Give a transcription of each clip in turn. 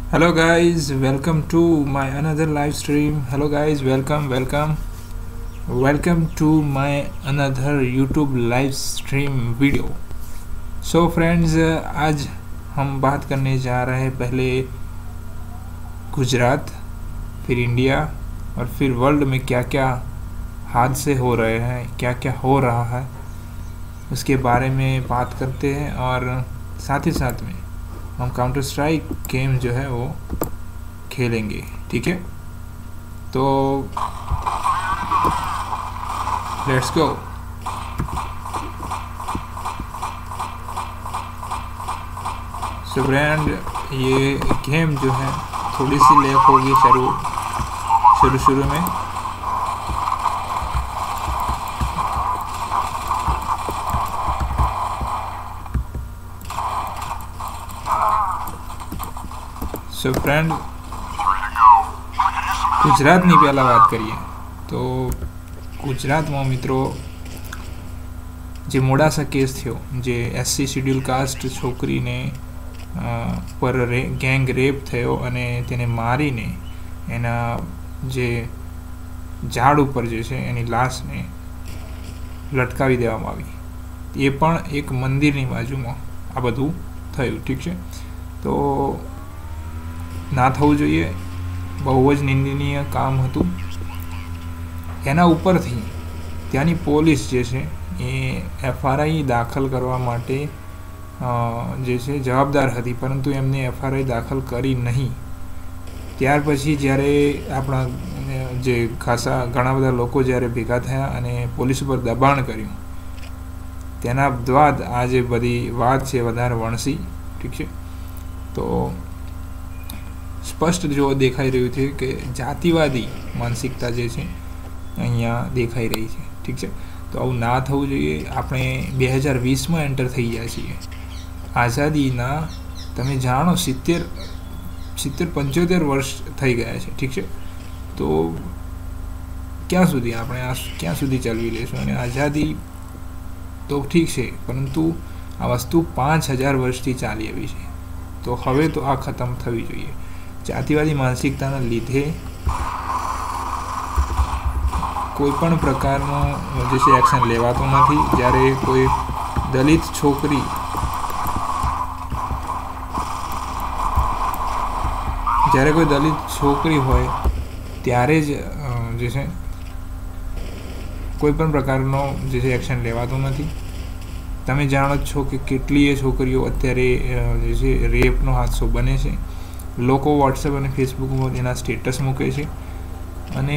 Hello guys, welcome to my another live stream. Hello guys, welcome to my another YouTube live stream video. So friends, आज हम बात करने जा रहे हैं पहले गुजरात, फिर इंडिया और फिर वर्ल्ड में क्या क्या हादसे हो रहे हैं, क्या क्या हो रहा है उसके बारे में बात करते हैं। और साथ ही साथ में हम काउंटर स्ट्राइक गेम जो है वो खेलेंगे, ठीक है। तो लेट्स गो। सो फ्रेंड, ये गेम जो है थोड़ी सी लैग होगी शुरू में। सो फ्रेंड, ગુજરાતની પહેલાં વાત કરીએ તો ગુજરાતમાં મિત્રો જે મોડાસા કેસ થયો, જે એસસી શેડ્યુલ કાસ્ટ છોકરીને પર ગેંગ રેપ થયો અને તેને મારીને એના જે ઝાડ ઉપર જે છે એની લાશને લટકાવી દેવામાં આવી, એ પણ એક મંદિરની બાજુમાં આ બધું થયું, ઠીક છે। તો ના થવું જોઈએ, બહુ જ નિંદનીય કામ હતું। એના ઉપરથી ત્યાંની પોલીસ જે છે એ એફઆરઆઈ દાખલ કરવા માટે જે છે જવાબદાર હતી, પરંતુ એમને એફઆરઆઈ દાખલ કરી નહીં। ત્યાર પછી જ્યારે આપણા જે ઘણા બધા લોકો જ્યારે ભેગા થયા અને પોલીસ ઉપર દબાણ કર્યું, તેના બાદ આ જે બધી વાત છે વધારે વણસી, ઠીક છે। તો સ્પષ્ટ જો દેખાઈ રહ્યું છે કે જાતિવાદી માનસિકતા જે છે અહીંયા દેખાઈ રહી છે, ઠીક છે। તો આવું ના થવું જોઈએ। આપણે 2020માં એન્ટર થઈ ગયા છીએ। આઝાદીના તમે જાણો 70-75 વર્ષ થઈ ગયા છે, ઠીક છે। તો ક્યાં સુધી આપણે ક્યાં સુધી ચલાવી લઈશું? અને આઝાદી તો ઠીક છે, પરંતુ આ વસ્તુ 5000 વર્ષથી ચાલી આવી છે। તો હવે તો આ ખતમ થવી જોઈએ। જાતિવાદી માનસિકતાના લીધે કોઈ પણ પ્રકારનો જે છે એક્શન લેવાતો નથી। જ્યારે કોઈ દલિત છોકરી હોય ત્યારે જ જે છે કોઈ પણ પ્રકારનો જે છે એક્શન લેવાતો નથી। તમે જાણો જ છો કે કેટલીય છોકરીઓ અત્યારે જે છે રેપનો હાદસો બને છે। લોકો વોટ્સએપ અને ફેસબુકમાં એના સ્ટેટસ મૂકે છે અને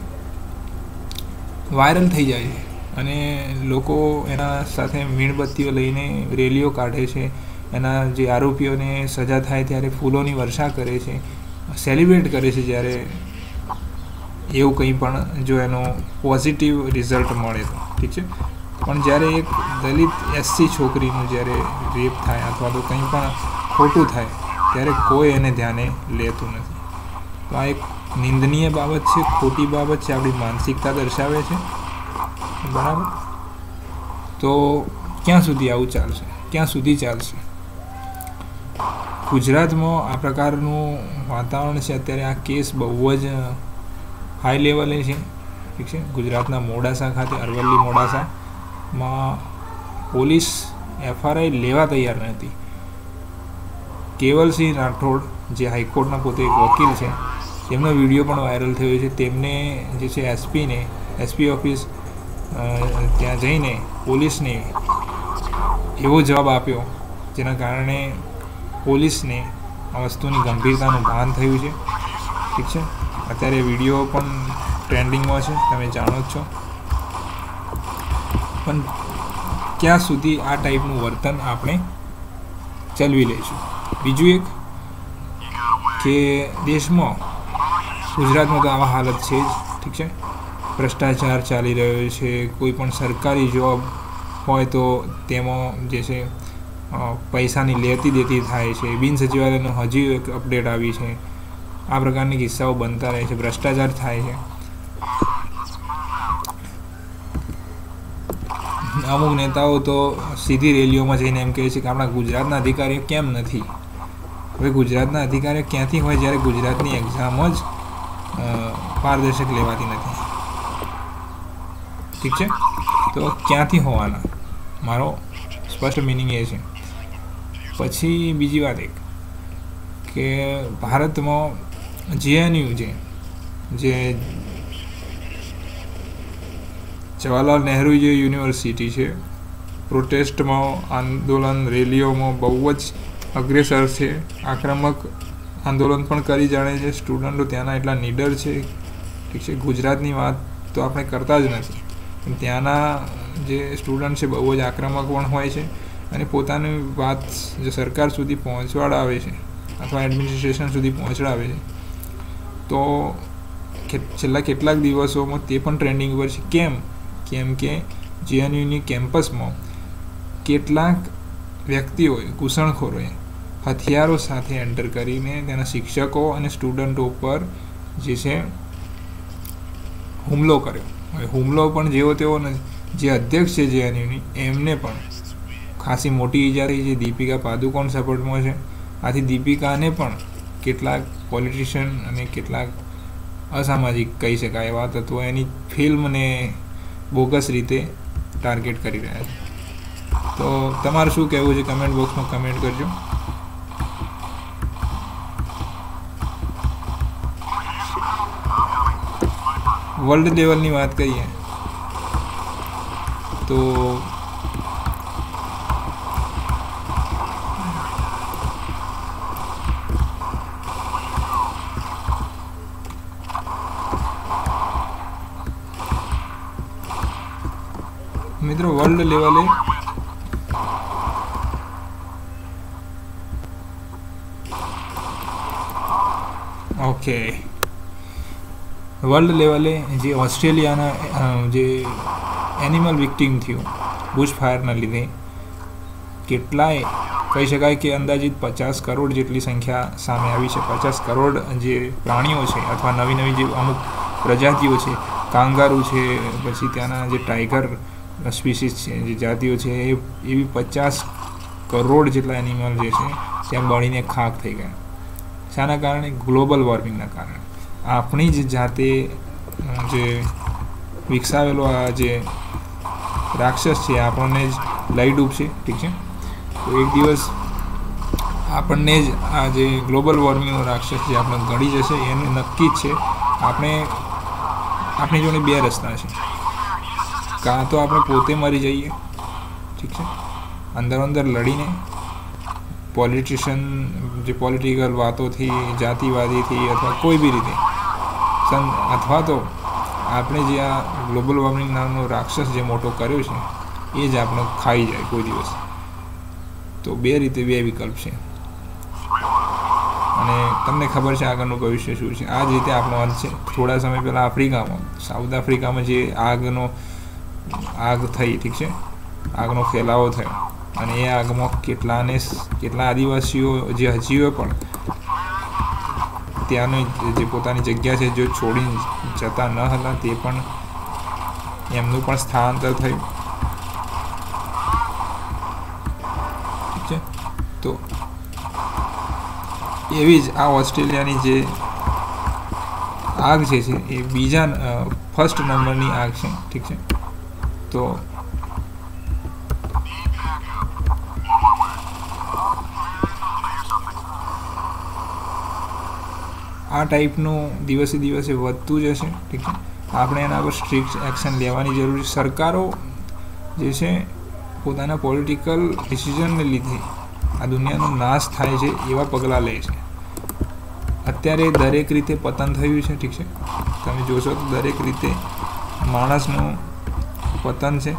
વાયરલ થઈ જાય છે, અને લોકો એના સાથે મીણબત્તીઓ લઈને રેલીઓ કાઢે છે। એના જે આરોપીઓને સજા થાય ત્યારે ફૂલોની વર્ષા કરે છે, સેલિબ્રેટ કરે છે જ્યારે એવું કંઈ પણ જો એનો પોઝિટિવ રિઝલ્ટ મળે તો, ઠીક છે। પણ જ્યારે એક દલિત એસસી છોકરીનું જ્યારે રેપ થાય અથવા તો કંઈ પણ ખોટું થાય ત્યારે કોઈ એને ધ્યાને લેતું નથી। તો આ એક નિંદનીય બાબત છે, ખોટી બાબત છે, આપણી માનસિકતા દર્શાવે છે, બરાબર। તો ક્યાં સુધી આવું ચાલશે? ક્યાં સુધી ચાલશે? ગુજરાતમાં આ પ્રકારનું વાતાવરણ છે અત્યારે। આ કેસ બહુ જ હાઈ લેવલે છે, ઠીક છે। ગુજરાતના મોડાસા ખાતે, અરવલ્લી મોડાસામાં પોલીસ એફઆરઆઈ લેવા તૈયાર નથી। કેવલસિંહ રાઠોડ, જે હાઈકોર્ટના પોતે એક વકીલ છે, તેમનો વિડીયો પણ વાયરલ થયો છે। તેમને જે છે એસપી ઓફિસ ત્યાં જઈને પોલીસને એવો જવાબ આપ્યો જેના કારણે પોલીસને આ વસ્તુની ગંભીરતાનું ભાન થયું છે, ઠીક છે। અત્યારે વિડીયો પણ ટ્રેન્ડિંગમાં છે, તમે જાણો જ છો। પણ ક્યાં સુધી આ ટાઈપનું વર્તન આપણે ચલાવી લઈશું? બીજું એક કે દેશમાં, ગુજરાતમાં તો આવા હાલત છે જ, ઠીક છે। ભ્રષ્ટાચાર ચાલી રહ્યો છે। કોઈ પણ સરકારી જોબ હોય તો તેમાં જે છે પૈસાની લેતી દેતી થાય છે। બિન સચિવાલયનો હજી એક અપડેટ આવી છે। આ પ્રકારની કિસ્સાઓ બનતા રહે છે, ભ્રષ્ટાચાર થાય છે। અમુક નેતાઓ તો સીધી રેલીઓમાં જઈને એમ કહે છે કે આપણા ગુજરાતના અધિકારીઓ કેમ નથી, હવે ગુજરાતના અધિકારીઓ ક્યાંથી હોય જ્યારે ગુજરાતની એક્ઝામ જ પારદર્શક લેવાતી નથી? ઠીક છે, તો ક્યાંથી હોવાના? મારો સ્પષ્ટ મિનિંગ એ છે. પછી બીજી વાત એક કે ભારતમાં JNU જે જવાહરલાલ નહેરુ જે યુનિવર્સિટી છે, પ્રોટેસ્ટમાં, આંદોલન, રેલીઓમાં બહુ જ અગ્રેસર છે. આક્રમક આંદોલન પણ કરી જાણે છે. સ્ટુડન્ટો ત્યાંના એટલા નીડર છે. ઠીક છે, ગુજરાતની વાત તો આપણે કરતા જ નથી, પણ ત્યાંના જે સ્ટુડન્ટ છે બહુ જ આક્રમક પણ હોય છે અને પોતાની વાત જે સરકાર સુધી પહોંચવાડાવે છે અથવા એડમિનિસ્ટ્રેશન સુધી પહોંચડાવે છે. તો છેલ્લા કેટલાક દિવસોમાં તે પણ ટ્રેન્ડિંગ પર છે. કેમ કે JNUની કેમ્પસમાં કેટલાક વ્યક્તિઓએ, ઘૂસણખોરોએ હથિયારો સાથે એન્ટર કરીને તેના શિક્ષકો અને સ્ટુડન્ટો પર જે છે હુમલો કર્યો. હવે હુમલો પણ જેવો તેવો નથી. જે અધ્યક્ષ છે JNUની એમને પણ ખાસી મોટી ઈજા થઈ છે. દીપિકા પાદુકોણ સપોર્ટમાં છે. આથી દીપિકાને પણ કેટલાક પોલિટિશિયન અને કેટલાક અસામાજિક કહી શકાય એવા તત્વો એની ફિલ્મને બોગસ રીતે ટાર્ગેટ કરી રહ્યા છે. તો તમારું શું કહેવું છે? કમેન્ટ બોક્સમાં કમેન્ટ કરજો. વર્લ્ડ લેવલની વાત કરીએ તો મિત્રો વર્લ્ડ લેવલે વર્લ્ડ લેવલે જે ઓસ્ટ્રેલિયાના જે એનિમલ વિક્ટિમ થયું બુશ ફાયરના લીધે, કેટલાય કહી શકાય કે અંદાજિત 50 કરોડ જેટલી સંખ્યા સામે આવી છે. 50 કરોડ જે પ્રાણીઓ છે અથવા નવી જે અમુક પ્રજાતિઓ છે, કાંગારૂ છે, પછી ત્યાંના જે ટાઈગર સ્પીસીસ છે, જે જાતિઓ છે, એવી 50 કરોડ જેટલા એનિમલ જે છે ત્યાં બળીને ખાક થઈ ગયા. શાના કારણે? ગ્લોબલ વોર્મિંગના કારણે. આપણી જ જાતે જે વિકસાવેલો આ જે રાક્ષસ છે આપણને જ લઈ ડૂબશે. ઠીક છે, તો એક દિવસ આપણને જ આ જે ગ્લોબલ વોર્મિંગનો રાક્ષસ જે આપણે ગળી જશે એનું નક્કી જ છે. આપણી જોડે બે રસ્તા છે. કાં તો આપણે પોતે મરી જઈએ, ઠીક છે, અંદર લડીને પોલિટિશિયન જે પોલિટિકલ વાતોથી, જાતિવાદીથી અથવા કોઈ બી રીતે, અથવા તો આપણે જે આ ગ્લોબલ વોર્મિંગ નામનો રાક્ષસ જે મોટો કર્યો છે એ જ આપણે ખાઈ જાય કોઈ દિવસ. તો બે રીતે બે વિકલ્પ છે અને તમને ખબર છે આગળનું ભવિષ્ય શું છે. આ જ રીતે આપણો અંત છે. થોડા સમય પહેલાં આફ્રિકામાં, સાઉથ આફ્રિકામાં જે આગ થઈ, ઠીક છે, આગનો ફેલાવો થયો અને એ આગમાં કેટલા આદિવાસીઓ જે હજીઓ પણ ત્યાંની જે પોતાની જગ્યા છે જો છોડીને જતા ન હતા તે પણ એમનું પણ સ્થળાંતર થયું. ઠીક છે, તો એવી જ આ ઓસ્ટ્રેલિયાની જે આગ છે એ ફર્સ્ટ નંબરની આગ છે. ઠીક છે, તો આ ટાઈપનું દિવસે દિવસે વધતું જશે. ઠીક છે, આપણે એના પર સ્ટ્રિક્ટ એક્શન લેવાની જરૂર છે. સરકારો જે છે પોતાના પોલિટિકલ ડિસિઝનને લીધે આ દુનિયાનો નાશ થાય છે એવા પગલાં લે છે. અત્યારે દરેક રીતે પતન થયું છે. ઠીક છે, તમે જોશો તો દરેક રીતે માણસનું પતન છે.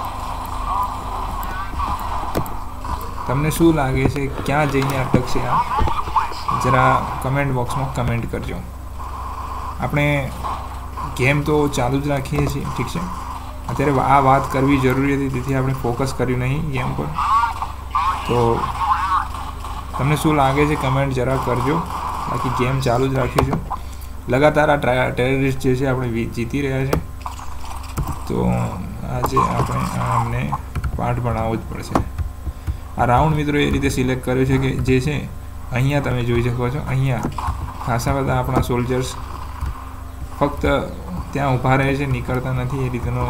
તમને શું લાગે છે ક્યાં જઈને અટકશે આ? જરા કમેન્ટ બોક્સમાં કમેન્ટ કરજો. આપણે ગેમ તો ચાલુ જ રાખીએ છીએ. ઠીક છે, અત્યારે આ વાત કરવી જરૂરી હતી તેથી આપણે ફોકસ કર્યું નહીં ગેમ પર. તો તમને શું લાગે છે કમેન્ટ જરા કરજો. બાકી ગેમ ચાલુ જ રાખીશું. લગાતાર આ ટેરરિસ્ટ જે છે આપણે જીતી રહ્યા છે. તો આજે આપણે અમને પાઠ ભણાવવો જ પડશે. આ રાઉન્ડ મિત્રો એ રીતે સિલેક્ટ કર્યો છે કે જે છે અહીંયા તમે જોઈ શકો છો, અહીંયા ખાસા બધા આપણા સોલ્જર્સ ફક્ત ત્યાં ઊભા રહે છે, નીકળતા નથી એ રીતનો,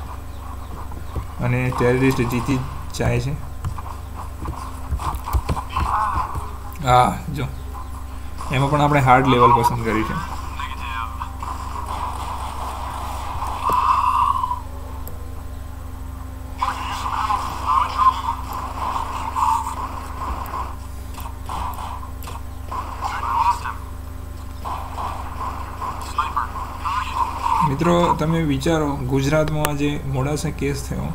અને ટેરરિસ્ટ જીતી જાય છે. જો એમાં પણ આપણે હાર્ડ લેવલ પસંદ કરી છે. મિત્રો તમે વિચારો, ગુજરાતમાં જે મોડાસા કેસ થયો